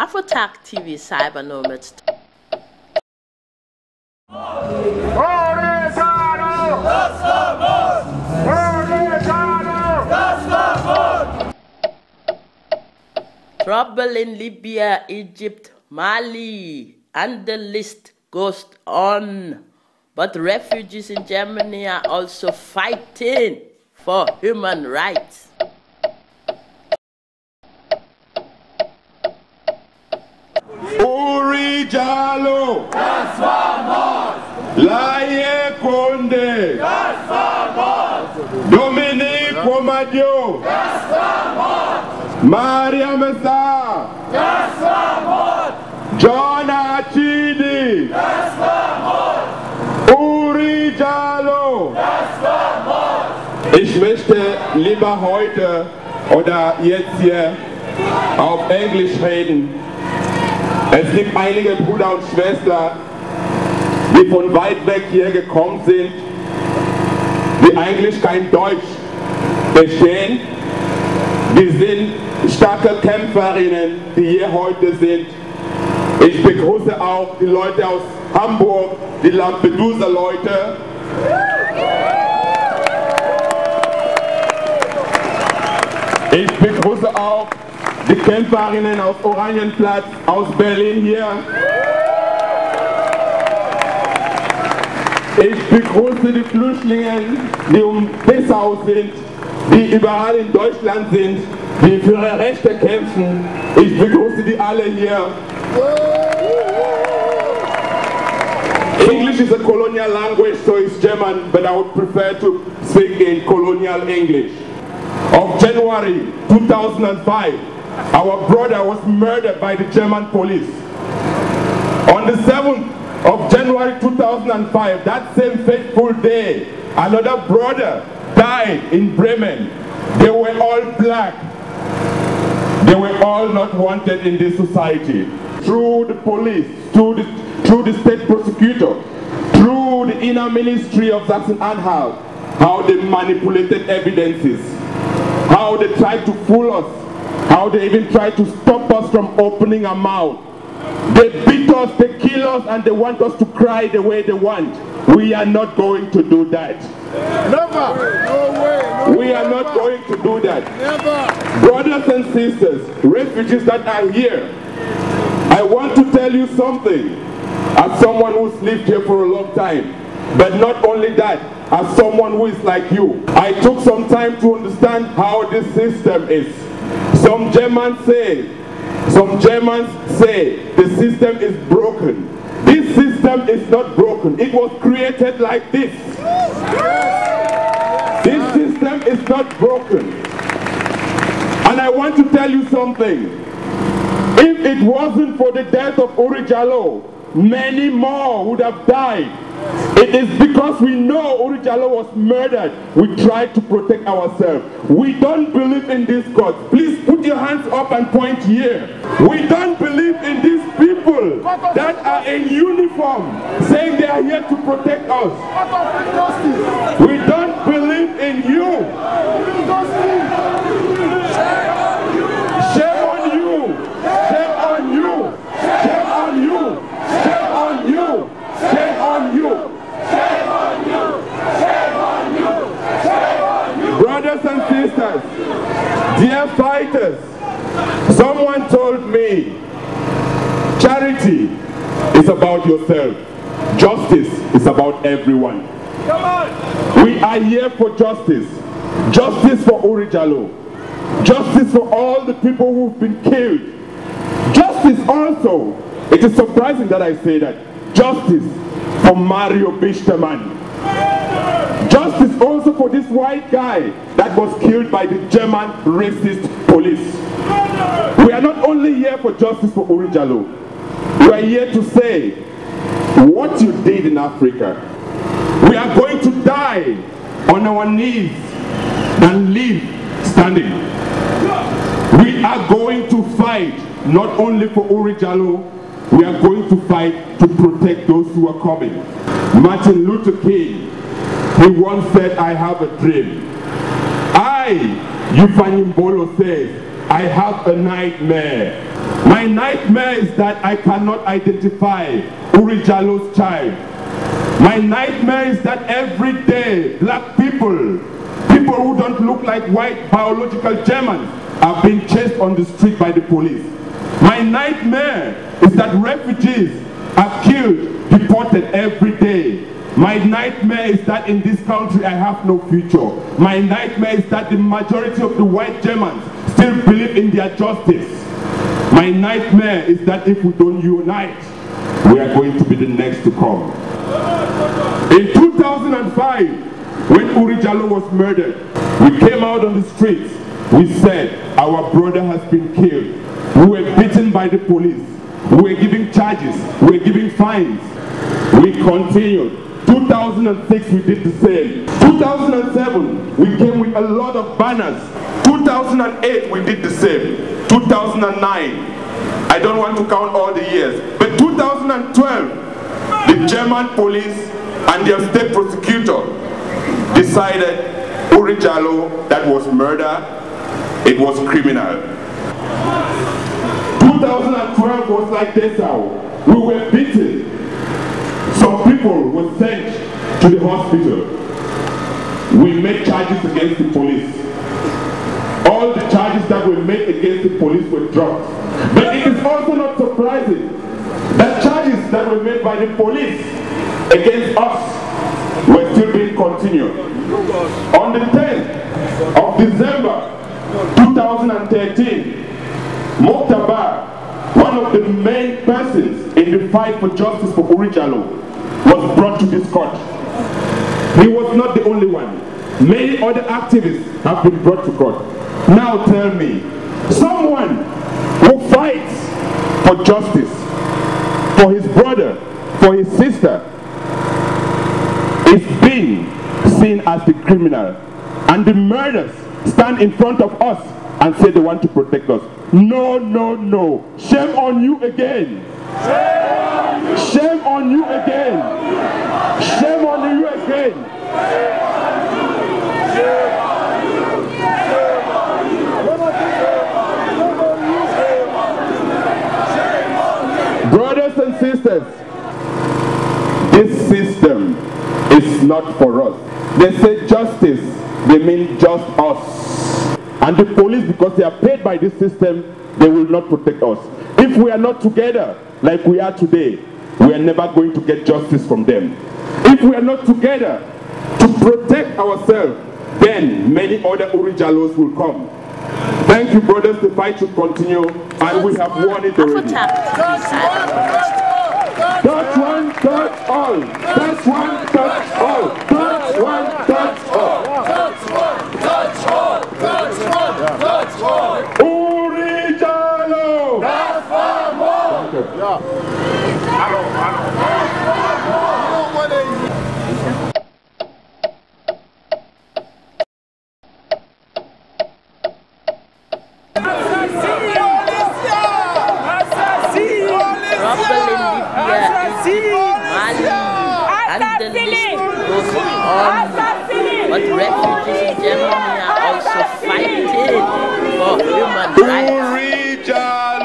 Afrotalk TV Cybernomads. Trouble in Libya, Egypt, Mali, and the list goes on. But refugees in Germany are also fighting for human rights. Uri Jalloh, das war Mord! Laye Conde, das war Mord! Dominique Pomadio, das war Mord! Mariam Sarr, das war Mord! John Achidi, das war Mord! Uri Jalloh, das war Mord! Ich möchte lieber heute oder jetzt hier auf Englisch reden. Es gibt einige Brüder und Schwestern, die von weit weg hier gekommen sind, die eigentlich kein Deutsch verstehen. Die sind starke Kämpferinnen, die hier heute sind. Ich begrüße auch die Leute aus Hamburg, die Lampedusa-Leute. Ich begrüße auch die Kämpferinnen aus Oranienplatz, aus Berlin hier. Ich begrüße die Flüchtlinge, die um Dessau sind, die überall in Deutschland sind, die für ihre Rechte kämpfen. Ich begrüße die alle hier. English is a colonial language, so it's German, but I would prefer to speak in colonial English. Of January 2005, our brother was murdered by the German police. On the 7th of January 2005, that same fateful day, another brother died in Bremen. They were all black. They were all not wanted in this society. Through the police, through the state prosecutor, through the inner ministry of Sachsen-Anhalt, how they manipulated evidences, how they tried to fool us, how they even tried to stop us from opening our mouth. They beat us, they kill us, and they want us to cry the way they want. We are not going to do that. Never! No way! No We are not going to do that. Never! Brothers and sisters, refugees that are here, I want to tell you something, as someone who's lived here for a long time. But not only that, as someone who is like you, I took some time to understand how this system is. Some Germans say the system is broken. This system is not broken. It was created like this. This system is not broken. And I want to tell you something. If it wasn't for the death of Uri Jalloh, many more would have died. It is because we know Uri Jalloh was murdered, we try to protect ourselves. We don't believe in this cause. Please put your hands up and point here. We don't believe in these people that are in uniform saying they are here to protect us. We don't believe in you. Shame on you. Shame on you. Shame on you. Shame on you. Shame on you. Shame on you. Shame on you. Shame on you. Brothers and sisters, dear fighters, someone told me, charity is about yourself. Justice is about everyone. Come on! We are here for justice. Justice for Uri Jalloh. Justice for all the people who've been killed. Justice also, it is surprising that I say that, justice for Mario Bisterman. Justice also for this white guy that was killed by the German racist police. We are not only here for justice for Uri Jalloh. We are here to say what you did in Africa. We are going to die on our knees and live standing. We are going to fight not only for Uri Jalloh, we are going to fight to protect those who are coming. Martin Luther King, he once said, I have a dream. Yufanyimbolo says, I have a nightmare. My nightmare is that I cannot identify Uri Jalloh's child. My nightmare is that every day black people who don't look like white biological Germans are being chased on the street by the police. My nightmare is that refugees are killed, deported every day. My nightmare is that in this country I have no future. My nightmare is that the majority of the white Germans still believe in their justice. My nightmare is that if we don't unite, we are going to be the next to come. In 2005, when Uri Jalloh was murdered, we came out on the streets. We said, our brother has been killed. We were beaten by the police. We were giving charges. We were giving fines. We continued. 2006, we did the same. 2007, we came with a lot of banners. 2008, we did the same. 2009, I don't want to count all the years, but 2012, the German police and their state prosecutor decided Uri Jalloh, that was murder, it was criminal. 2012 was like this now. We were beaten. Some people were sent to the hospital. We made charges against the police. All the charges that were made against the police were dropped. But it is also not surprising that charges that were made by the police against us were still being continued. On the 10th of December 2013, Muqtabar, one of the main persons in the fight for justice for Uri Jalloh, was brought to this court. He was not the only one. Many other activists have been brought to court. Now tell me, someone who fights for justice, for his brother, for his sister, is being seen as the criminal, and the murderers stand in front of us and say they want to protect us. No, no, no. Shame on you again. Shame on you again. Shame on you again. Brothers and sisters, this system is not for us. They say justice, they mean just us. And the police, because they are paid by this system, they will not protect us. If we are not together like we are today, we are never going to get justice from them. If we are not together to protect ourselves, then many other Uri Jallohs will come. Thank you, brothers. The fight should continue, and we have won it already. Touch one, touch all. Touch one, touch all. Touch one, touch all. Touch one, touch all. Touch one, touch all. Uri Jalloh. That's for more. But refugees in Germany are also fighting for human rights.